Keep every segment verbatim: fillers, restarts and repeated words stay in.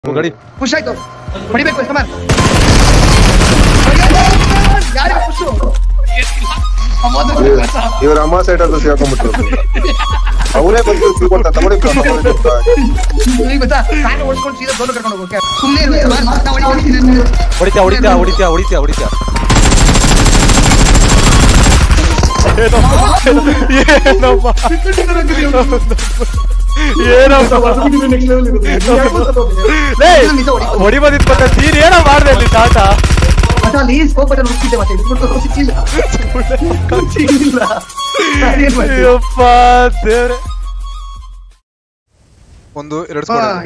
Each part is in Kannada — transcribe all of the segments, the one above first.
ಗಾಡಿ ಪುಷ್ ಆಯ್ತು ಹೊಡಿಬೇಕು ಕಮಾನ್ ಯಾರಿಗೆ ಪುಷ್ ಇವ್ರ ಅಮ್ಮ ಸೈಡ್ ಅದು ಸಿಗಾಕೊಂಡ್ಬಿಟ್ರು ಅವರೇ ಬಂದು ಸಿಕ್ಕೊಂತ ತಗೊಳ್ಳಿ ಈಗ ಗೊತ್ತಾ ಕಾರ್ ಓಡಿಸ್ಕೊಂಡು ಸೀದಾ ಗೋಲ್ ಕರ್ಕೊಂಡು ಹೋಗೋಕೆ ಸುಮ್ಮನೆ ಹೊಡಿತಾ ಹೊಡಿತಾ ಹೊಡಿತಾ ಹೊಡಿತಾ ಹೊಡಿತಾ ಹೊಡಿಬೋದಿತ್ತು ನೀನ್ ಏನೋ ಮಾಡ್ದೆ ಅಲ್ಲಿ ತಾತ ಒಂದು ಎರಡು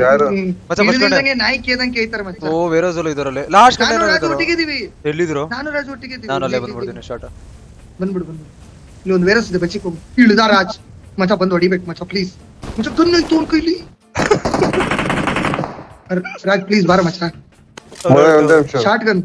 ಓ ಬೇರೆ ಇದರಲ್ಲಿ ಲಾಸ್ಟ್ ಎಲ್ಲಿದ್ರು ನಾನು ಅಲ್ಲೇ ಬಂದ್ಬಿಡ್ತೀನಿ ಸ್ಟಾರ್ಟ್ ಬಂದ್ಬಿಡು ಬಂದ್ಬಿಡು ಇಲ್ಲಿ ಒಂದು ವೇರಸ್ ಇದೆ ಬಚ್ಚಿಕೊ ಇಳಿದ ರಾಜ್ ಮಚ್ಚ ಬಂದು ಹೊಡಿಬೇಕು ಮಚ್ಚ ಪ್ಲೀಸ್ ಮಚ್ಚ ಕಣ್ಣು ಇತ್ತು ಅವ್ನ ಕೈಲಿ ರಾಜ್ ಪ್ಲೀಸ್ ಬಾರೋ ಮಚ್ಚ ಶಾರ್ಟ್ ಗನ್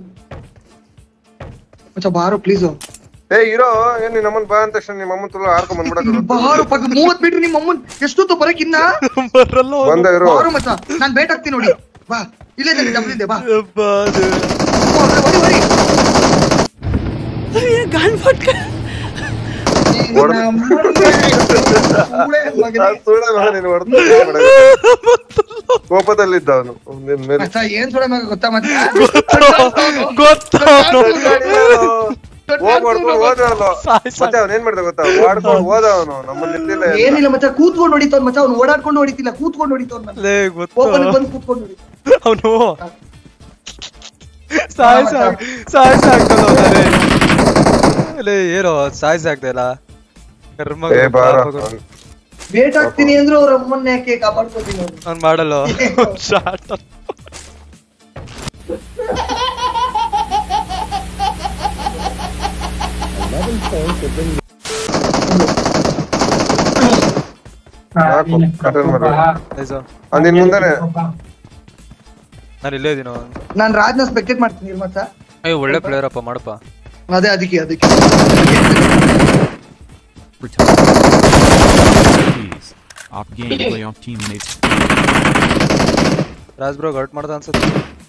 ಮಚ್ಚ ಬಾರೋ ಪ್ಲೀಸ್ ಏ ಹೀರೋ ಏನ್ ನಿನ್ನ ಅಮ್ಮನ್ ಬಾ ಅಂತ ತಕ್ಷಣ ನಿಮ್ಮ ಅಮ್ಮನ್ ತುಳು ಹಾರ್ಕೊಂಡ್ ಬಂದ್ಬಿಡಕ್ಕೆ ಬಾರೋ ಪಕ್ಕ ಮೂವತ್ತು ಮೀಟರ್ ನಿಮ್ಮ ಅಮ್ಮನ್ ಎಷ್ಟೊತ್ತು ಬರಕ್ಕೆ ಇನ್ನ ಬಂದ ಇರೋ ಬಾರೋ ಮಚ್ಚ ನಾನು ಬೇಟ್ ಹಾಕ್ತೀನಿ ನೋಡಿ ಬಾ ಇಲ್ಲೇ ಇದೆ ಡಬಲ್ ಇದೆ ಬಾ ಹೊಡಿ ಹೊಡಿ ये गान फट कर ಕೋಪದಲ್ಲಿದ್ದ ಅವನು ಏನ್ ಸುಡ ಮಗ ಗೊತ್ತಾ ಮತ್ತೆ ಏನ್ ಮಾಡ್ದ ಗೊತ್ತಾ ಓಡ್ಕೊಂಡು ಹೋದ ಅವನು ನಮ್ಮಲ್ಲಿ ಏನಿಲ್ಲ ಮಚ್ಚ ಕೂತ್ಕೊಂಡು ಹೊಡಿತವ್ ಮಚ್ಚ ಅವ್ನು ಓಡಾಡ್ಕೊಂಡು ಹೊಡಿತಿಲ್ಲ ಕೂತ್ಕೊಂಡು ಹೊಡಿತವ್ ಬಂದು ಕೂತ್ಕೊಂಡು ಅವನು ಸಾಯ್ ಸಾಯ್ ಸಾಯ್ ಸಾಕ್ತದೆ ಅಲ್ಲೇ ಏನೋ ಸಾಯ್ಸ್ ಆಗ್ತಾ ಕರ್ಮ ಬೇಟ್ ಹಾಕ್ತೀನಿ ಅಂದ್ರೆ ಅವ್ರ ಅಮ್ಮನ್ನ ಯಾಕೆ ಕಾಪಾಡ್ಕೋತೀನಿ ಅವ್ನು ಮಾಡಲ್ಲ ಶಾರ್ಟ್ ಅಂದಿನ ಮುಂದಾನೆ ನಾನು ಇಲ್ಲೇ ಇದೀನಿ ನಾನು ರಾಜ್ನ ಸ್ಪೆಕ್ಟೇಟ್ ಮಾಡ್ತೀನಿ ಮಚ್ಚ ಅಯ್ಯೋ ಒಳ್ಳೆ ಪ್ಲೇಯರ್ ಅಪ್ಪ ಮಾಡಪ್ಪ ಅದೇ ಅದಕ್ಕೆ ಅದಕ್ಕೆ ರಾಜ್ ಬ್ರೋ ಗರ್ಟ್ ಮಾಡ್ದ ಅನ್ಸುತ್ತೆ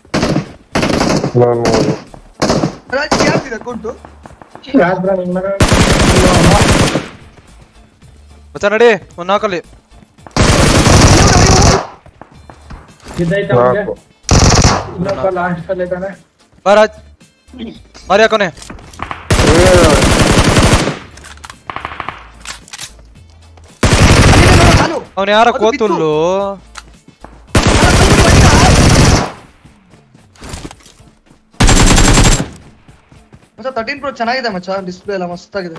ರಾಜ್ ಯಾರ್ದಿದೆ ಅಕೌಂಟು ಮಚ್ಚ ನಡಿ ಒಂದ್ ನಾಲ್ಕಲ್ಲಿ ಬಾ ರಾಜ್ ಮಾರಿ ಹಾಕೋನೆ ಅವನ್ ಯಾರ ಕೋತುಲ್ಲು ಮಚ್ಚ ತರ್ಟೀನ್ ಪ್ರೋ ಚೆನ್ನಾಗಿದೆ ಮಚ್ಚ ಡಿಸ್ಪ್ಲೇ ಎಲ್ಲ ಮಸ್ತ್ ಆಗಿದೆ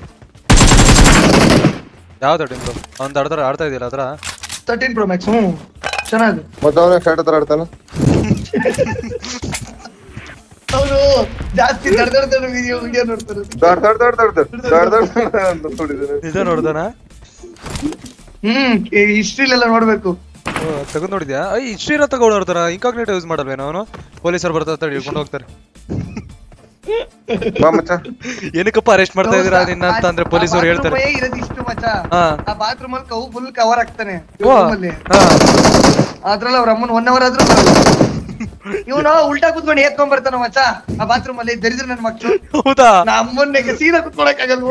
ಯಾವ ತರ್ಟೀನ್ ಪ್ರೋ ಅವ್ನ್ ಆಡ್ತಾರ ಆಡ್ತಾ ಇದೆಯಲ್ಲ ಅದ್ರ ತರ್ಟೀನ್ ಪ್ರೋ ಮ್ಯಾಕ್ಸ್ ಹ್ಮ್ ಚೆನ್ನಾಗಿದೆ ಮತ್ತೆ ಅವನೇ ಸ್ಟಾರ್ಟ್ ಹತ್ರ ಆಡ್ತಾನ ಅವರು ಜಾಸ್ತಿ ದೊಡ್ಡ ದೊಡ್ಡ ವಿಡಿಯೋ ವಿಡಿಯೋ ನೋಡ್ತಾರೆ ದೊಡ್ಡ ದೊಡ್ಡ ದೊಡ್ಡ ದೊಡ್ಡ ದೊಡ್ಡ ದೊಡ್ಡ ನೋಡಿದಾನೆ ನಿಜ ನೋಡ್ದಾನ ಹ್ಮ್ ಹಿಸ್ಟ್ರಿಲೆಲ್ಲ ನೋಡ್ಬೇಕು ತಗೊಂಡ್ ನೋಡಿದ್ಯಾ ಐ ಹಿಸ್ಟ್ರಿ ಇರೋ ತಗೊಂಡ್ ನೋಡ್ತಾರ ಇನ್ಕಾಗ್ನೇಟ್ ಯೂಸ್ ಮಾಡಲ್ವೇನೋ ಅವನು ಪೊಲೀಸರು ಬರ್ತಾ ಹಿಡ್ಕೊಂಡು ಹೋಗ್ತಾರೆ ಏನಕ್ಕಪ್ಪ ಅರೆಸ್ಟ್ ಮಾಡ್ತಾ ಇದೀರಾ ನಿನ್ನ ಅಂತ ಅಂದ್ರೆ ಪೊಲೀಸರು ಹೇಳ್ತಾರೆ ಇಷ್ಟು ಮಚ್ಚ ಆ ಬಾತ್ರೂಮ್ ಅಲ್ಲಿ ಕವು ಫುಲ್ ಕವರ್ ಆಗ್ತಾನೆ ಅದ್ರಲ್ಲಿ ಅವ್ರ ಅಮ್ಮನ್ ಒನ್ ಅವರ್ ಆದ್ರೂ ಇವನು ಉಲ್ಟಾ ಕುತ್ಕೊಂಡು ಏತ್ಕೊಂಡ್ ಬರ್ತಾನ ಮಚ್ಚ ಆ ಬಾತ್ರೂಮ್ ಅಲ್ಲಿ ದರಿದ್ರ ನನ್ ಮಕ್ಕಳು ಹೌದಾ ನಾ ಅಮ್ಮನ್ನೇ ಸೀದಾ ಕುತ್ಕೊಳಕ್ ಆಗಲ್ವ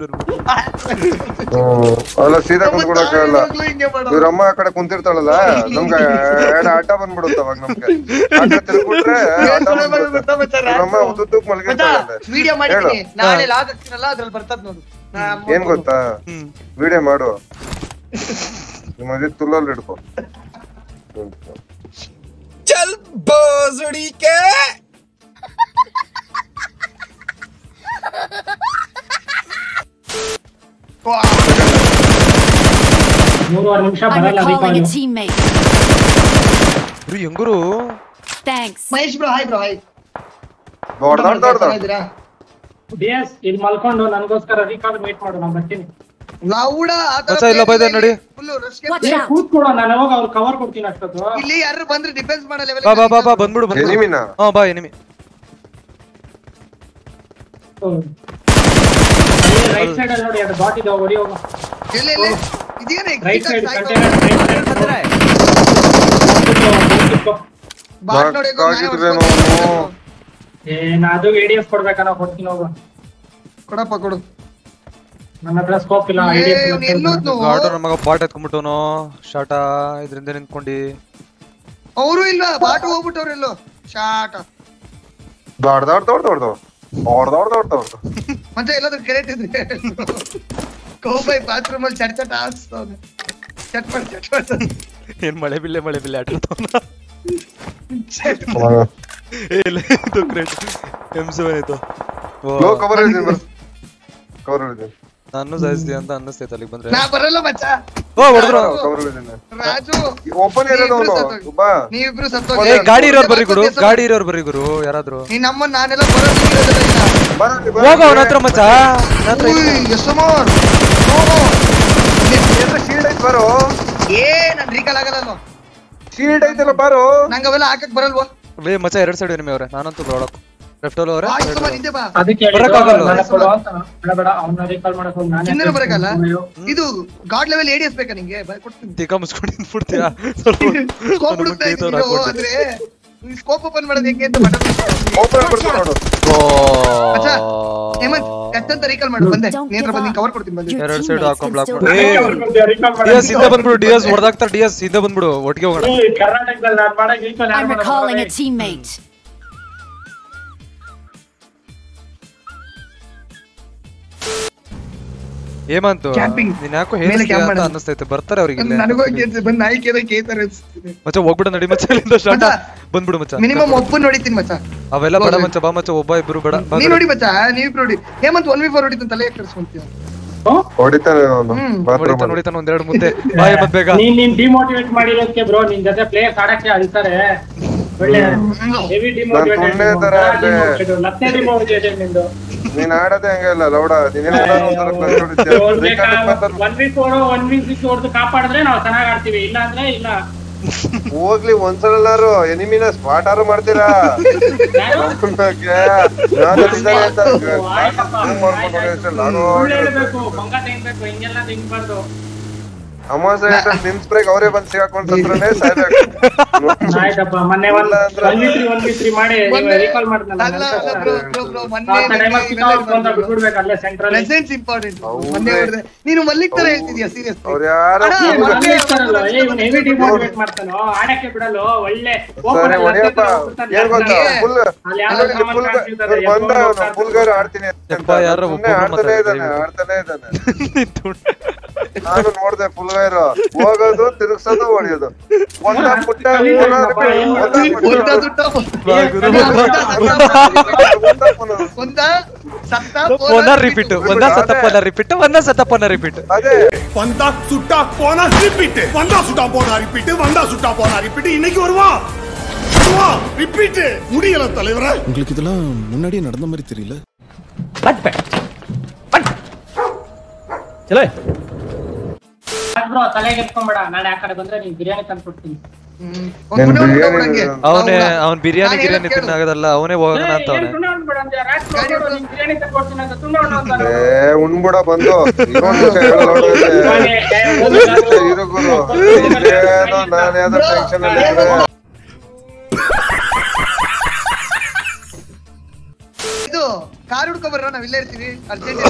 ಅಲ್ಲ ಸೀದಾ ಕುತ್ಕೊಳಕ್ಕಾಗಲ್ಲ ಇವ್ರ ಅಮ್ಮ ಆ ಕಡೆ ಕುಂತಿರ್ತಾಳಲ್ಲ ನಮ್ಗೆ ಆಟ ಬಂದ್ಬಿಡುತ್ತ ಅವಾಗ ನಮ್ಗೆ ಆಟ ತಿರ್ಗ್ಬಿಟ್ರೆ ಅಮ್ಮ ಉದ್ದುಕ್ ಮಲ್ಗಿರ್ತಾಳೆ ವಿಡಿಯೋ ಮಾಡಿದ್ದೀನಿ ನಾಳೆ ಲಾಗ್ ಹಾಕ್ತೀನಲ್ಲ ಅದ್ರಲ್ಲಿ ಬರ್ತದ ನೋಡು ಏನ್ ಗೊತ್ತಾ ವಿಡಿಯೋ ಮಾಡು ಮದಿ ತುಲ್ಲಲ್ಲಿ ಹಿಡ್ಕೊ चल बोसड़ी के ಮೂರುವರೆ ನಿಮಿಷ ಬರಲ್ಲ recalling a teammate. ರೀ ಹೆಂಗರು Thanks. Mahesh bro hi bro hi ದೊಡ್ಡ ದೊಡ್ಡ ದೊಡ್ಡ ಡಿಎಸ್ ಇಲ್ಲಿ ಮಲ್ಕೊಂಡು ನನಗೋಸ್ಕರ ರೀಕಾಲ್ ವೇಟ್ ಮಾಡು ನಾನು ಬರ್ತೀನಿ ಲೌಡ ಮಚ್ಚ ಇಲ್ಲ ಬೈದ ನೋಡಿ ಫುಲ್ ರಶ್ ಕೂತ್ಕೊಡು ನಾನು ಅವಾಗ ಅವ್ರ ಕವರ್ ಕೊಡ್ತೀನಿ ಅಷ್ಟೊತ್ತು ಇಲ್ಲಿ ಯಾರು ಬಂದ್ರೆ ಡಿಫೆನ್ಸ್ ಮಾಡೋ ಲೆವೆಲ್ ಬಾ ಬಾ ಬಾ ಬಾ ಬಂದ್ಬಿಡು ಬಂದ್ಬಿಡು ಎನಿಮಿನಾ ಹಾ ಬಾ ಎನಿಮಿ ರೈಟ್ ಸೈಡ್ ಅಲ್ಲಿ ನೋಡಿ ಅದು ಬಾಟ್ ಇದೆ ಹೊಡಿ ಹೋಗು ಎಲ್ಲಿ ಎಲ್ಲಿ ಇದೀನೆ right side container right side ಬಂದ್ರೆ ಬಾಟ್ ನೋಡಿ ಏನ್ ಅದು ಎಡಿಎಸ್ ಕೊಡ್ಬೇಕನ್ನ ಕೊಡ್ತೀನಿ ಹೋಗು ಕೊಡಪ್ಪ ಕೊಡು ನನ್ನ ಹತ್ರ ಸ್ಕೋಪ್ ಇಲ್ಲ ಎಡಿಎಸ್ ಗಾರ್ಡ್ ನಮಗ ಬಾಟ್ ಎತ್ಕೊಂಡ್ಬಿಟ್ಟವನು ಶಾಟ ಇದರಿಂದ ನಿಂತ್ಕೊಂಡಿ ಅವರು ಇಲ್ಲ ಬಾಟ್ ಹೋಗ್ಬಿಟ್ಟವ್ರು ಎಲ್ಲೋ ಶಾಟ ದೊಡ್ಡ ದೊಡ್ಡ ದೊಡ್ಡ ದೊಡ್ಡ ದೊಡ್ಡ ದೊಡ್ಡ ದೊಡ್ಡ ದೊಡ್ಡ ಮತ್ತೆ ಎಲ್ಲಾದ್ರೂ ಕೆರೆಟ್ ಇದ್ರೆ ಕೋಬೈ ಬಾತ್ರೂಮ್ ಅಲ್ಲಿ ಚಟ್ ಚಟ್ ಹಾಕ್ಸ್ತಾವ್ನೆ ಚಟ್ಪಟ್ ಚಟ್ಪಟ್ ಏನ್ ಮಳೆ ಬಿಲ್ಲೆ ಮಳೆ ಬಿಲ್ಲೆ ಆಟಾಡ್ತಾವನ ಇಲ್ಲ ಇದು ಗ್ರೇಟ್ ಎಂ ಸೆವೆನ್ ಆಯ್ತು ಲೋ ಕವರ್ ಇದೆ ಬರ್ ಕವರ್ ಇದೆ ನಾನು ಸಾಯಿಸ್ತಿ ಅಂತ ಅನ್ನಿಸ್ತೈತೆ ಅಲ್ಲಿಗೆ ಬಂದ್ರೆ ನಾ ಬರಲ್ಲ ಮಚ್ಚ ಓ ಹೊಡೆದ್ರು ಕವರ್ ಇದೆ ರಾಜು ಓಪನ್ ಇರೋದು ಅವನು ಬಾ ನೀವಿಬ್ರು ಏ ಸತ್ತೋಗಿ ಗಾಡಿ ಇರೋರು ಬರ್ರಿ ಗುರು ಗಾಡಿ ಇರೋರು ಬರ್ರಿ ಗುರು ಯಾರಾದ್ರೂ ನೀ ನಮ್ಮನ್ನ ನಾನೆಲ್ಲ ಬರೋದಿಲ್ಲ ಬರಲಿ ಹೋಗ ಅವನ ಹತ್ರ ಮಚ್ಚ ನನ್ನ ಹತ್ರ ಇಲ್ಲ. ಯಶಮೋರ್ ಶೀಲ್ಡ್ ಐತ್ ಬಾರೋ ಏ ನನ್ ರೀಕಲ್ ಆಗಲ್ಲ ಶೀಲ್ಡ್ ಐತಲ್ಲ ಬಾರೋ ನಂಗೆ ಅವೆಲ್ಲ ಹಾಕಕ್ ಬರಲ್ವಾ ವೇ ಮಚ್ಚ ಎರಡ್ ಸೈಡ್ ನಿಮ್ಮೆ ಅವ್ರೆ ನಾನಂತೂ ಬರೋಳಕ್ ಲೆಫ್ಟ್ ಅಲ್ಲಿ ಅವರೇ ಹಿಂದೆ ಬಾ ಅದಕ್ಕೆ ಬರಕ್ಕಾಗಲ್ಲ. ಬೇಡ ಬೇಡ ಅವನ್ನ ರೀಕಾಲ್ ಮಾಡಕ್ ಹೋಗಿ ನಾನೇ ಚಿನ್ನರ ಬರಕಲ್ಲ ಇದು ಗಾಡ್ ಲೆವೆಲ್ ಎಡಿಎಸ್ ಬೇಕಾ ನಿಂಗೆ ಬಾ, ಕೊಡ್ತೀನಿ ತಿಕ್ಕ ಮುಸ್ಕೊಂಡು ನಿಂತ್ಬಿಡ್ತೀಯಾ ಸ್ವಲ್ಪ ಸ್ಕೋಪ್ ಅವ್ನು ಹುಡುಕ್ತಾ ಕೈ ಇದ್ದೀನಿ ತಗೊಂಡು ಹಾಕ್ಬಿಟ್ಟೆ. ಆದ್ರೆ ಸ್ಕೋಪ್ ಓಪನ್ ಮಾಡೋದು ಹೆಂಗೆ ಅಂತ ಬಟನ್ ಓಪನ್ ಮಾಡ್ಕೊಂಡು ನೋಡು ಅಚ್ಚಾ ಹೇಮಂತ್ ಎತ್ತಂತ ರೀಕಾಲ್ ಮಾಡು ಬಂದೆ ನೇತ್ರ ಬಂದು ಕವರ್ ಕೊಡ್ತೀನಿ ಬಂದೆ Your ಎರಡ್ ಸೈಡ್ teammates ಹಾಕೊಂಡ್ can ಬ್ಲಾಕ್ still ಮಾಡು ಏ ಡಿಎಸ್ ಹಿಂದೆ ಬಂದ್ಬಿಡು ಡಿಎಸ್ ಹೊಡೆದಾಕ್ತಾರೆ ಡಿಎಸ್ ಹಿಂದೆ ಬಂದ್ಬಿಡು ಒಟ್ಟಿಗೆ ಹೋಗೋಣ ಕರ್ನಾಟಕದಲ್ಲಿ ನಾನು ಮಾಡಕ್ recall I'm recalling a teammate. Hemant Camping. ನೀನ್ ಯಾಕೋ ಮೇಲೆ ಹೇಳ್ತೀಯ camp ಅಂತ ಮಾಡೋದು. ಅನ್ನಿಸ್ತೈತೆ ಬರ್ತಾರೆ ಅವ್ರಿಗೆ ಇಲ್ಲೇ ನನಗೂ ಹಂಗೆ ಬಂದು ನಾಯಿ ಕೇಳ ಕೇಳ್ತಾರೆ ಅನ್ಸುತ್ತೆ ಮಚ್ಚ ಹೋಗ್ಬಿಡು ನಡಿ ಮಚ್ಚ ಇಲ್ಲಿಂದ ಸ್ಟಾರ್ಟ್ ಮಚ್ಚ. ಬಂದ್ಬಿಡು ಮಚ್ಚ ಮಿನಿಮಮ್ ಒಬ್ಬನ್ ನೋಡಿತೀನಿ ಮಚ್ಚ ಅವೆಲ್ಲ ಬೇಡ ಮಚ್ಚ ಬಾ ಮಚ್ಚ ಒಬ್ಬ ಇಬ್ರು ಬೇಡ ಬಾ ನೀ ಕಡೆ. ನೋಡಿ ಮಚ್ಚ ನೀವಿಬ್ರು ನೋಡಿ ಹೇಮಂತ್ ಒನ್ ವಿ ಫೋರ್ ಹೊಡಿತೀನಿ ತಲೆ ಕರ್ಸ್ಕೊಂತೀಯ ಹೊಡಿತಾನೆ ಅವನು ಹ್ಮ್. ಬಾತ್ರೂಮ್ ನೋಡಿತಾನ ನೋಡಿತಾನ ಒಂದೆರಡು ಮುದ್ದೆ ಬಾ ಹೇಮಂತ್ ಬೇಗ ನೀನ್ ನೀನ್ ಡಿಮೋಟಿವೇಟ್ ಮಾಡಿರೋದಕ್ಕೆ ಬ್ರೋ ನಿನ್ ಜೊತೆ ಪ್ಲೇಯರ್ಸ್ ಆಡಕ್ಕೆ ಅಳ್ತಾರೆ ಒಳ್ಳೆ ಹೆವಿ ಡಿಮೋಟಿವೇಟ್ ಸುಮ್ನೆ ತರ ಆಡ್ದೆ. ಮತ್ತೆ ಡಿಮೋಟಿವೇಟ್ ನಿಂದು ನೀನ್ ಆಡೋದೇ ಹಂಗಲ್ಲ ಲೌಡ ನೀನ್ one week four one week six ಹೊಡೆದು ಕಾಪಾಡಿದ್ರೆ ನಾವು ಚೆನ್ನಾಗ್ ಆಡ್ತೀವಿ ಇಲ್ಲ ಅಂದ್ರೆ ಇಲ್ಲ ಹೋಗ್ಲಿ ಒಂದ್ಸಲನಾರು ಎನಿಮಿನ ಸ್ಪಾಟ್ ಆರು ಮಾಡ್ತೀರಾ ಸುಳ್ಳು ಹೇಳ್ಬೇಕು ಬಂಗ ತೆಗಿಬೇಕು ಹಿಂಗೆಲ್ಲ ತೆಗಿಬಾರ್ದು ಅಮಾವಾಸ್ಯೆ ನಿಮ್ ಸ್ಪ್ರೇಗ್ ಅವರೇ ಬಂದ್ ಸಿಗಾಕೊಂಡ್ರೆ ಸಾಯ್ಬೇಕು ಆಯ್ತಪ್ಪ ಮೊನ್ನೆ ಒಂದ್ one v three one v three ಮಾಡಿ ರೀಕಾಲ್ ಮಾಡಿದ್ನಲ್ಲ ಅಲ್ಲ ಅಲ್ಲ ಬ್ರೋ ಬ್ರೋ ಬ್ರೋ ಮೊನ್ನೆ ಬಿಡ್ಬೇಕು ಅಲ್ಲೇ ಸೆಂಟ್ರಲ್ ಪ್ರೆಸೆನ್ಸ್ ಇಂಪಾರ್ಟೆಂಟ್ ಮೊನ್ನೆ ಹೊಡೆದೆ ನೀನು ಮಲ್ಲಿಕ್ ತರ ಹೇಳ್ತಿದ್ಯಾ ಸೀರಿಯಸ್ ಅವ್ರ ಯಾರು ಹೆವಿ ಡಿಮೋಟಿವೇಟ್ ಮಾಡ್ತಾನೋ ಆಡಕ್ಕೆ ಬಿಡಲು ಒಳ್ಳೆ ಸರಿ ಹೊಡಿಯಪ್ಪ ಏನ್ ಗೊತ್ತಾ ಫುಲ್ ಬಂದ ಫುಲ್ ಗೈರು ಆಡ್ತೀನಿ ಯಪ್ಪ, ಯಾರೋ ಒಬ್ಬ ಆಡ್ತಾನೆ ಇದ್ದಾನೆ ಆಡ್ತಾನೆ ಇದ್ದಾನೆ ನಾನು ನೋಡ್ದೆ ಫುಲ್ ಗೈರು ಹೋಗೋದು ತಿರುಗ್ಸೋದು ಹೊಡಿಯೋದು ಒಂದ ಪುಟ್ಟ ಒಂದ ದುಡ್ಡ ಒಂದ ಸತ್ತ ಪೋನ ರಿಪೀಟ್ ಒಂದ ಸತ್ತ ಪೋನ ರಿಪೀಟ್ ಒಂದ ಸತ್ತ ಪೋನ ರಿಪೀಟ್ ಅದೇ வந்தா சுட்டா போனா ரிப்பீட் வந்தா சுட்டா போனா ரிப்பீட் வந்தா சுட்டா போனா ரிப்பீட் இன்னைக்கு வருவான் வருவான் ரிப்பீட் முடியல தலைவரே உங்களுக்கு இதெல்லாம் முன்னாடியே நடந்த மாதிரி தெரியல ಬ್ರೋ ತಲೆಗೆ ಎತ್ಕೊಂಬೇಡ ನಾಳೆ ಆ ಕಡೆ ಬಂದ್ರೆ ನೀನ್ ಬಿರಿಯಾನಿ ತಂದು ಕೊಡ್ತೀನಿ ಅವನೇ ಅವ್ನ್ ಬಿರಿಯಾನಿ ಗಿರಿಯಾನಿ ತಿನ್ನಾಗದಲ್ಲ ಅವನೇ ಹೋಗೋಣ ಅಂತ ಅವನೇ ಬಿರಿಯಾನಿ ತಂದು ಕೊಡ್ತೀನಿ ಅಂತ ತುಂಬ ಏ ಉಣ್ಬಿಡ ಬಂದು ಇರು ಗುರು ಇಲ್ಲೇನೋ ನಾನು ಯಾವ್ದೋ ಟೆನ್ಷನ್ ಅಲ್ಲಿ ಇದ್ರೆ ಇದು ಕಾರ್ ಹುಡ್ಕೊಂಬರ್ರ ನಾವ್ ಇಲ್ಲೇ ಇರ್ತೀವಿ ಅರ್ಜೆಂಟ್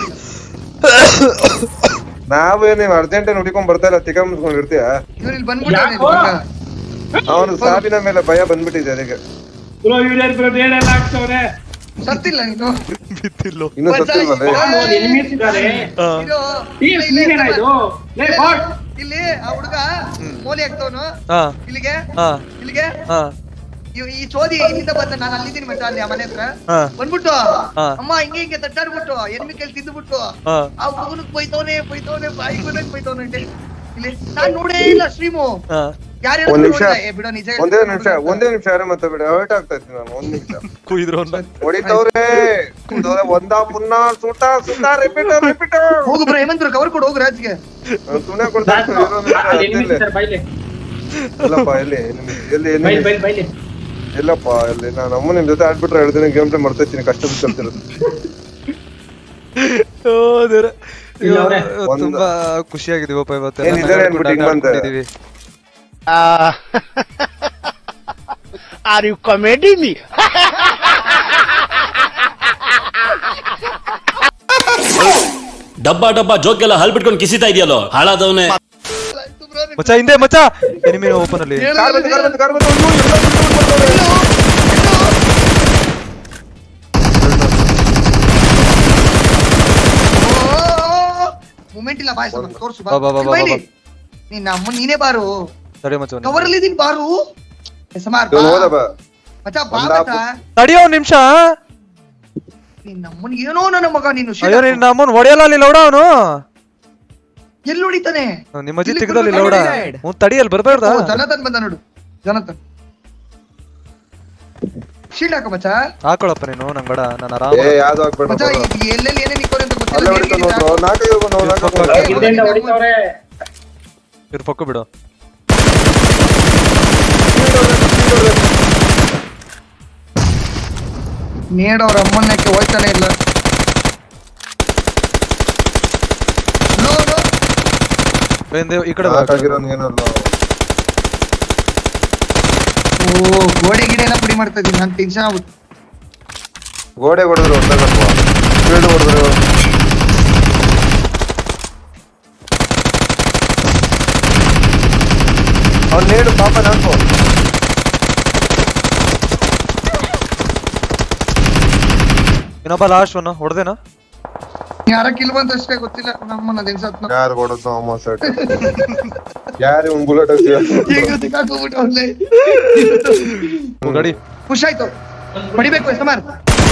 ನಾವೇ ನೀವ್ ಅರ್ಜೆಂಟ್ ಹುಡಿಕೊಂಡ್ ಬರ್ತಾ ಇಲ್ಲ ತಿಕ್ಕ ಮುಸ್ಕೊಂಡಿರ್ತೀಯ ಇವ್ರು ಇಲ್ಲಿ ಬಂದ್ಬಿಟ್ಟಾನೆ ಅವನು ಸಾವಿನ ಮೇಲೆ ಭಯ ಬಂದ್ಬಿಟ್ಟಿದೆ ಅದಕ್ಕೆ ಬ್ರೋ ಯೂರಿಯರ್ ಬ್ರೋ ಏನೆಲ್ಲ ಆಗ್ತವ್ರೆ ಸತ್ತಿಲ್ಲ ನೀನು ಬಿತ್ತಿಲ್ಲೋ ಇನ್ನೂ ಸತ್ತಿಲ್ವೇ ಎನಿಮೀಸ್ ಇದ್ದಾರೆ ಇದು ಟೀಮ್ ನೀನೇನಾ ಇದು ಲೇ ಬಾಟ್ ಇಲ್ಲಿ ಆ ಹುಡುಗ ಮೋಲಿ ಆಗ್ತವನು ಹಾ ಇಲ್ಲಿಗೆ ಹಾ ಇಲ್ಲಿಗೆ ಹಾ ಇವ್- ಈ ಚೋದಿ ಇಲ್ಲಿಂದ ಬಂದ ನಾನು ಅಲ್ಲಿದ್ದೀನಿ ಮಚ್ಚ ಅಲ್ಲಿ ಆ ಮನೆ ಹತ್ರ ಹಾ ಬಂದ್ಬಿಟ್ಟು ಹಾ. ಅಮ್ಮ ಹಿಂಗೆ ಹಿಂಗೆ ತಟ್ಟಾಡ್ಬಿಟ್ಟು ಎನ್ಮಿ ಕೇಳಿ ತಿಂದ್ಬಿಟ್ಟು ಹಾ ಆ ಹುಡುಗನಿಗೆ ಬೈತವನೆ ಬೈತವನೆ ಬಾಯಿ ಬಂದಂಗ್ ಬೈತವನೆ ಇಲ್ಲಿ ನಾನ್ ನೋಡೇ ಇಲ್ಲ ಸ್ಟ್ರೀಮು ಹಾ ಯಾರು ಒಂದ್ ನಿಮಿಷ ಬಿಡ ನಿಜ ಒಂದೇ ನಿಮಿಷ ಒಂದೇ ನಿಮಿಷ ಯಾರು ಮತ್ತೆ ಬಿಡ ಹರ್ಟ್ ಆಗ್ತಾ ಇದ್ದೀನಿ ನಾನು ಒಂದ್ ನಿಮಿಷ ಕುಯ್ದ್ರು ಅವ್ನ ಹೊಡಿತವ್ರೆ ಒಂದ ಪುನ್ನ ಸುಟ ಸುಟ ರಿಪೀಟ್ ರಿಪೀಟ್ ಹೋಗು ಬ್ರೋ ಹೇಮಂತ್ ಬ್ರೋ ಕವರ್ ಕೊಡು ಹೋಗು ರಾಜ್ಗೆ ಸುಮ್ನೆ ಕೊಡ್ತಾ ಇದ್ದೀನಿ, ಇರೋ ನಿಮಿಷ ಎನಿಮೀಸ್ ಇದ್ದಾರೆ ಬೈಲೆ ಇಲ್ಲಪ್ಪ ಎಲ್ಲಿ ಎಲ್ಲಿ ಎಲ್ಲಿ ಬೈಲ್ ಎಲ್ಲಿ ಬೈಲ್ ಬೈಲೆ ಇಲ್ಲಪ್ಪ ಎಲ್ಲಿ ನಾನು ಅಮ್ಮ ನಿಮ್ ಜೊತೆ ಆಡ್ಬಿಟ್ರೆ ಎರಡು ದಿನ ಗೇಮ್ ಪ್ಲೇ ಮಾಡ್ತಾ ಇರ್ತೀನಿ ಕಷ್ಟ ಬಿಡ್ತಿರೋದು ಓ ದೇವ್ರ ಇಲ್ಲ ಅವ್ರೆ. ತುಂಬಾ ಖುಷಿಯಾಗಿದೀವಪ್ಪ ಇವತ್ತು ಏನ್ ಇದಾರೆ ಅನ್ಬಿಟ್ಟು ಹಿಂಗ್ ಬಂದೆ. Are you comedy me? ಡಬ್ಬಾ ಡಬ್ಬಾ ಜೋಕೆಲ್ಲ ಹಲ್ ಬಿಟ್ಕೊಂಡು ಕಿಸಿತಾ ಇದೆಯಲ್ಲೋ ಹಾಳಾದವನೇ ಮಚ್ಚ ಹಿಂದೆ ಮಚ್ಚ ಎನಿಮಿ ಓಪನ್ ಅಲ್ಲಿ ಕಾರ್ ಬಂತು ಕಾರ್ ಬಂತು ಕಾರ್ ಬಂತು ಮೂಮೆಂಟ್ ಇಲ್ಲ ಬಾಯ್ ಸಮ ತೋರ್ಸು ಬಾ ಬಾ ಬಾ ಬಾ ನೀನ್ ನಮ್ಮ ನೀನೇ ಬಾರು ತಡಿ ಮಚ್ಚ ಕವರ್ ಅಲ್ಲಿ ಇದೀನಿ ಬಾರು ಸಮಾರ್ ಇವನು ಹೋದ ಬಾ ಮಚ್ಚ ಬಾ ಮಚ್ಚ ತಡಿಯೋ ಒಂದ್ ನಿಮಿಷ ನೀನ್ ನಮ್ಮನ್ ಏನೋ ನನ್ನ ಮಗ ನೀನು ಅಯ್ಯೋ ನೀನ್ ನಮ್ಮನ್ ಹೊಡೆಯಲ್ಲ ಅಲ್ಲಿ ಲೌಡ ಅವನು ಎಲ್ಲಿ ಹೊಡಿತಾನೆ ನಿಮ್ಮ ಅಜ್ಜಿ ತೆಗ್ದಲ್ಲಿ ಲೌಡ ಹ್ಞೂ ತಡಿಯಲ್ಲಿ ಬರ್ಬೇಡ್ದ ಜನತನ್ ಬಂದ ನೋಡು ಜನತನ್ ಶೀಲ್ಡ್ ಹಾಕ ಮಚ್ಚ ಹಾಕೊಳಪ್ಪ ನೀನು ನಂಗ್ ಬೇಡ ನಾನು ಆರಾಮ ಏ ಯಾವ್ದು ಹಾಕ್ಬೇಡ ಮಚ್ಚ ಎಲ್ಲೆಲ್ಲಿ ಏನೇನ್ ಇಕ್ಕೋರಿ ಅಂತ ಅಲ್ಲೇ ಹೊಡಿತಾನೆ ನೋಡ್ರು ನಾಲ್ಕು ಇವ್ರು ಬಂದವು ನಾಲ್ಕು ಹಿಂದೆಯಿಂದ ಹೊಡಿತವ್ರೆ ಇವ್ರು ಪಕ್ಕ ಬಿಡು ನೇಡ್ ಅವ್ರ ಅಮ್ಮನ್ನಕ್ಕೆ ಹೋಯ್ತಾನೆ ಇಲ್ಲ ಈ ಕಡೆ ಏನಲ್ಲ ಓ ಗೋಡೆ ಗಿಡ ಎಲ್ಲ ಪುಡಿ ಮಾಡ್ತಾ ಇದೀನಿ ನಾನು ಟೆನ್ಷನ್ ಆಗ್ಬಿಟ್ಟು ಗೋಡೆ ಹೊಡೆದ್ರು ಹೊಡೆದಪ್ಪ ಫೀಲ್ಡ್ ಹೊಡೆದ್ರು ಅವ್ನು ನೇಡು ಪಾಪ ನಾಲ್ಕು ಇನ್ನೊಬ್ಬ ಲಾಸ್ಟ್ ಒನ್ ಹೊಡೆದೇನಾ ಯಾರ ಕಿಲ್ ಬಂತ ಅಷ್ಟೇ ಗೊತ್ತಿಲ್ಲ ನಮ್ಮನ್ನ ದಿನ್ಸತ್ ಯಾರು ಕೊಡೋದು ಅಮ್ಮ ಸೆಟ್ ಯಾರು ಒಂದು ಬುಲೆಟ್ ಗಾಡಿ ಖುಷ್ ಆಯ್ತು ಹೊಡಿಬೇಕು ಸಮಾರ್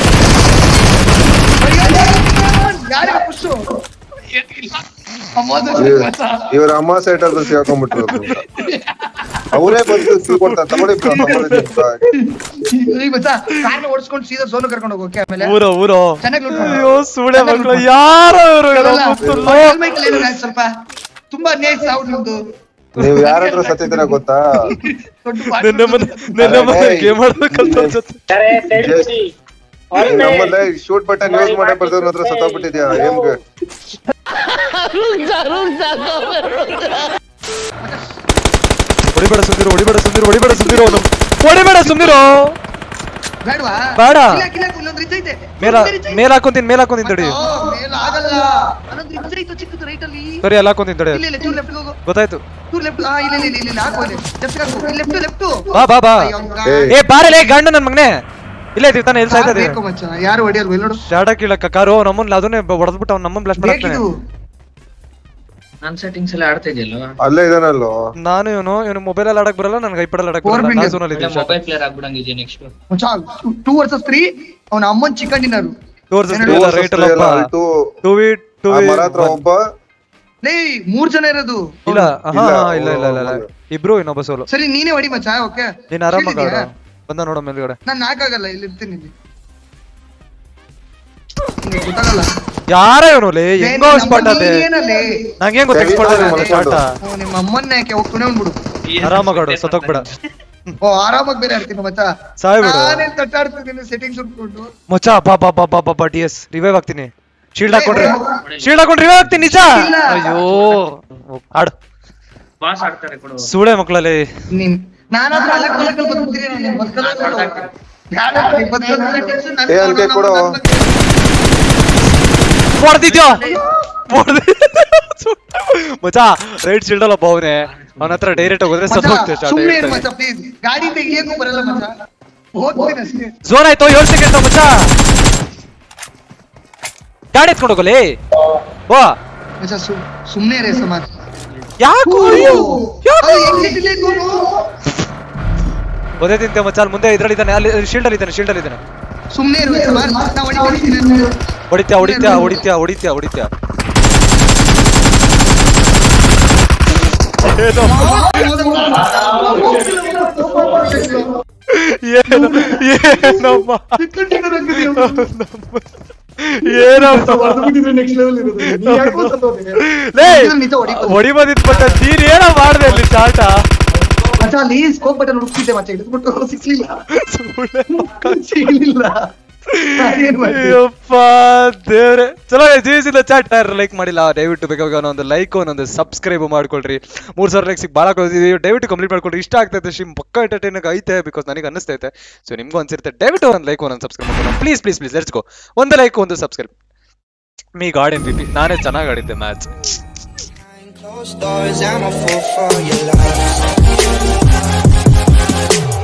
ಯಾರ ಖುಷು ಇವ್ರ ಅಮ್ಮ ಸೈಟ್ ಅದ್ರ ಸಿಗಾಕೊಂಡ್ಬಿಟ್ರು ಅವರೇ ಬಂದು ಕೊಡ್ತಾರೆ ತಗೊಳ್ಳಿ ಕಾರ್ನ ಓಡಿಸ್ಕೊಂಡು ಸೀದಾ ಸೋಲು ಕರ್ಕೊಂಡು ಹೋಗೋಕೆ ಆಮೇಲೆ ಊರ ಊರ ಚೆನ್ನಾಗಿ ಅಯ್ಯೋ ಸುಳೆ ಮಕ್ಕಳು ಯಾರು ಸ್ವಲ್ಪ ತುಂಬಾ ಅನ್ಯಾಯ ಸಾವು ನಿಮ್ದು ನೀವು ಯಾರಾದ್ರೂ ಸತ್ತಿದ್ದೀರಾ ಗೊತ್ತಾ ಗೇಮ್ ಆಡ್ಬೇಕಂತ ಅನ್ಸುತ್ತೆ ನಮ್ಮಲ್ಲೇ ಶೂಟ್ ಬಟನ್ ಯೂಸ್ ಮಾಡೇ ಬರ್ದವ್ರ ಹತ್ರ ಸತ್ತೋಗ್ಬಿಟ್ಟಿದ್ಯಾ ಏನ್ಗೆ ಹೊಡಿಬೇಡ ಸುಂದಿರು ಹೊಡಿಬೇಡ ಸುಂದಿರು ಹೊಡಿಬೇಡ ಸುಂದಿರು ಹೊಡಿಬೇಡ ಸುಂದಿರು ಬೇಡವಾ ಬೇಡ ಇಲ್ಲೊಂದು ರಿಚ್ ಐತೆ ಮೇಲ ಮೇಲ್ ಹಾಕೊಂತೀನಿ ಮೇಲ್ ಹಾಕೊಂತೀನಿ ತಡಿ ಮೇಲ ಆಗಲ್ಲ ಅನ್ನೊಂದು ರಿಚ್ ಐತೆ ಚಿಕ್ಕದು ರೈಟ್ ಅಲ್ಲಿ ಸರಿ ಅಲ್ಲ ಹಾಕೊಂತೀನಿ ತಡಿ ಇಲ್ಲ ಇಲ್ಲ ಚೂರ್ ಲೆಫ್ಟ್ ಹೋಗು ಗೊತ್ತಾಯ್ತು ಚೂರ್ ಲೆಫ್ಟ್ ಆ ಇಲ್ಲ ಇಲ್ಲ ಇಲ್ಲ ಇಲ್ಲ ಹಾಕೋ ಇಲ್ಲಿ ಲೆಫ್ಟ್ ಹಾಕೋ ಲೆಫ್ಟ್ ಲೆಫ್ಟ್ ಬಾ ಬಾ ಬಾ ಏ ಬಾರಲೇ ಗಂಡು ನನ್ನ ಮಗನೇ ಇಲ್ಲೇ ಇದೀವಿ ತಾನೆ ಎಲ್ಲಿ ಸಾಯ್ತಾ ಇದೆ ಬೇಕು ಮಚ್ಚ ಯಾರು ಹೊಡಿಯಲ್ವ ಇಲ್ಲಿ ನೋಡು ಶಾಡ ಕೀಳಕ್ಕ ಕಾರು ನಮ್ಮನ್ನ ಅದನ್ನೇ ಹೊಡೆದ್ಬಿಟ್ಟು ಅವ್ನು ನಮ್ಮನ್ನ ಬ್ಲಾಸ್ಟ್ ಮಾಡ್ತಾನೆ ನಾನ್ ಸೆಟ್ಟಿಂಗ್ಸ್ ಎಲ್ಲ ಆಡ್ತಾ ಇದೆಯಲ್ಲ ಅಲ್ಲೇ ಇದಾನಲ್ಲೋ ನಾನು ಇವನು ಇವನು ಮೊಬೈಲ್ ಅಲ್ಲಿ ಆಡಕ್ ಬರಲ್ಲ ನನಗೆ ಐಪಡ್ ಅಲ್ಲಿ ಆಡಕ್ ಬರಲ್ಲ ನಾನು ಝೋನ್ ಅಲ್ಲಿ ಇದ್ದೀನಿ ಮೊಬೈಲ್ ಪ್ಲೇಯರ್ ಆಗ್ಬಿಡಂಗಿದ್ಯಾ ನೆಕ್ಸ್ಟ್ ಮಚ್ಚ ಟೂ ವರ್ಸಸ್ ತ್ರೀ ಅವನ ಅಮ್ಮನ್ ಚಿಕನ್ ಡಿನ್ನರ್ ಟೋರ್ಸ್ ಇಲ್ಲ ರೈಟ್ ಅಲ್ಲಪ್ಪ ಟೂ ವಿ ಟೂ ವಿ ಮರ ಹತ್ರ ಒಬ್ಬ ಲೇ ಮೂರ್ ಜನ ಇರೋದು ಇಲ್ಲ ಹಾ ಇಲ್ಲ ಇಲ್ಲ ಇಲ್ಲ ಇಬ್ರು ಇನ್ನೊಬ್ಬ ಸೋಲು ಸರಿ ನೀನೇ ಹೊಡಿ ಮಚ್ಚ ಓಕೆ ನೀನ್ ಆರಾಮಾಗಿ ಆಡ ಬಂದ ನೋಡ ಮೇಲ್ಗಡೆ ನಾನು ನಾಕಾಗಲ್ಲ ಇಲ್ಲಿ ಇರ್ತೀನಿ ಇಲ್ಲಿ ಗೊತ್ತಾಗಲ್ಲ ಯಾರ ಇವನು ಲೇ ಹೆಂಗೋ ಸ್ಪಾಟ್ ಅದೇ ಏನಲೇ ನಂಗೆ ಹೆಂಗ್ ಗೊತ್ತ ಸ್ಪಾಟ್ ಅದೇ ಸ್ಟಾರ್ಟ್ ನಿಮ್ಮ ಅಮ್ಮನ್ನ ಯಾಕೆ ಹೋಗ್ತಾನೆ ಅಂದ್ಬಿಡು ಆರಾಮಾಗಿ ಆಡು ಸತ್ತೋಗ್ಬೇಡ ಓ ಆರಾಮಾಗಿ ಬೇರೆ ಆಡ್ತೀನಿ ಮಚ್ಚ ಸಾಯ್ಬಿಡು ನಾನೇನ್ ತಟ್ಟಾಡ್ತಿದ್ದೀನಿ ಸೆಟ್ಟಿಂಗ್ಸ್ ಉಟ್ಕೊಂಡು ಮಚ್ಚ ಬಾ ಬಾ ಬಾ ಬಾ ಬಾ ಟಿ ಎಸ್ ರಿವೈವ್ ಆಗ್ತೀನಿ ಶೀಲ್ಡ್ ಹಾಕೊಂಡ್ರೆ ಶೀಲ್ಡ್ ಹಾಕೊಂಡ್ರೆ ರಿವೈವ್ ಆಗ್ತೀನಿ ನಿಜ ಅಯ್ಯೋ ಆಡು ಬಾಸ್ ಆಡ್ತಾರೆ ಕೊಡು ಸೂಳೆ ಮಕ್ಕಳಲ್ಲಿ ನೀನ್ ನಾನಾದ್ರೂ ಅಲ್ಲ ಕಲಕಲ್ ಬಂದ್ಬಿಡ್ತೀನಿ ನಾನು ಬದುಕಲ್ಲ ಏ ಅಲ್ಕೆ ಕೊಡು ಹೊಡೆದಿದ್ಯೋ ಮಚ್ಚ ರೈಟ್ ಶೀಲ್ಡ್ ಅಲ್ಲ ಅವನೇ ಅವನ ಹತ್ರ ಡೈರೆಕ್ಟ್ ಹೋದ್ರೆ ಸತ್ತು ಹೋಗ್ತೇವೆ ಪ್ಲೀಸ್ ಗಾಡಿ ತೆಗಿಯಕ್ಕೂ ಬರಲ್ಲ ಮಚ್ಚ ಹೋಗ್ತೀನಿ ಅಷ್ಟೇ ಝೋನ್ ಆಯ್ತು ಏಳು ಸೆಕೆಂಡ್ ಮಚ್ಚ ಗಾಡಿ ಎತ್ಕೊಂಡು ಹೋಗಲಿ ಓ ಮಚ್ಚ ಸುಮ್ನೆ ರೇ ಸಮಾನ ಯಾಕೋ ಒದೇ ತಿಂತೆ ಮಚ್ಚ ಅಲ್ಲಿ ಮುಂದೆ ಇದ್ರಲ್ಲಿದ್ದಾನೆ ಅಲ್ಲಿ ಶೀಲ್ಡ್ ಅಲ್ಲಿ ಇದ್ದಾನೆ ಶೀಲ್ಡ್ ಅಲ್ಲಿ ಇದ್ದಾನೆ ಸುಮ್ನೆ ಇರು ಸಮಾನ ನಾ ಹೊಡಿತೀನಿ ಹೊಡಿತ್ಯಾ ಹೊಡಿತ್ಯಾ ಹೊಡಿತ್ಯಾ ಹೊಡಿತ್ಯಾ ಹೊಡಿತ್ಯಾ ಏನಮ್ಮ ಏನಪ್ಪ ಹೊಡಿಬೋದಿತ್ ಬಟ್ ನೀನ್ ಏನೋ ಮಾಡ್ದೆ ಅಲ್ಲಿ ಸ್ಟಾರ್ಟ ಮಚ್ಚ ಅಲ್ಲಿ ಸ್ಕೋಪ್ ಬಟನ್ ಹುಡುಕ್ತಿದ್ದೆ ಮಚ್ಚ ಹಿಡಿದ್ಬಿಟ್ಟು ಸಿಕ್ಲಿಲ್ಲ ಸಿಗ್ಲಿಲ್ಲ ಅಯ್ಯಪ್ಪ ದೇವ್ರೆ. ಚಲೋ ಜೀವಿಸಿದ ಚಾಟ್ ಲೈಕ್ ಮಾಡಿಲ್ಲ ದಯವಿಟ್ಟು ಬೇಕಾಗ ಒಂದು ಲೈಕ್ ಒಂದೊಂದು ಸಬ್ಸ್ಕ್ರೈಬ್ ಮಾಡ್ಕೊಳ್ರಿ. ಮೂರ್ ಸಾವಿರ ಲೈಕ್ಸ್ ಬಹಳ ಕೊಡ್ತೀವಿ, ದಯವಿಟ್ಟು ಕಂಪ್ಲೀಟ್ ಮಾಡ್ಕೊಳ್ರಿ. ಇಷ್ಟ ಆಗ್ತೈತೆ ಶಿಮ್ ಪಕ್ಕ ಎಂಟರ್ಟೈನ್ ಐತೆ ಬಿಕಾಸ್ ನನಗೆ ಅನಿಸ್ತೈತೆ. ಸೊ ನಿಮ್ಗೂ ಅನ್ಸಿರುತ್ತೆ, ದಯವಿಟ್ಟು ಒಂದು ಲೈಕ್ ಒಂದೊಂದು ಸಬ್ಸ್ಕ್ರೈಬ್ ಮಾಡ್ಕೊಳ್ಳೋಣ please please please let's go. ಒಂದು ಲೈಕ್ ಒಂದು subscribe. Me god M V P. ನಾನೇ ಚೆನ್ನಾಗಿ ಆಡಿದ್ದೆ match. Closed doors, I'm a fool for your love.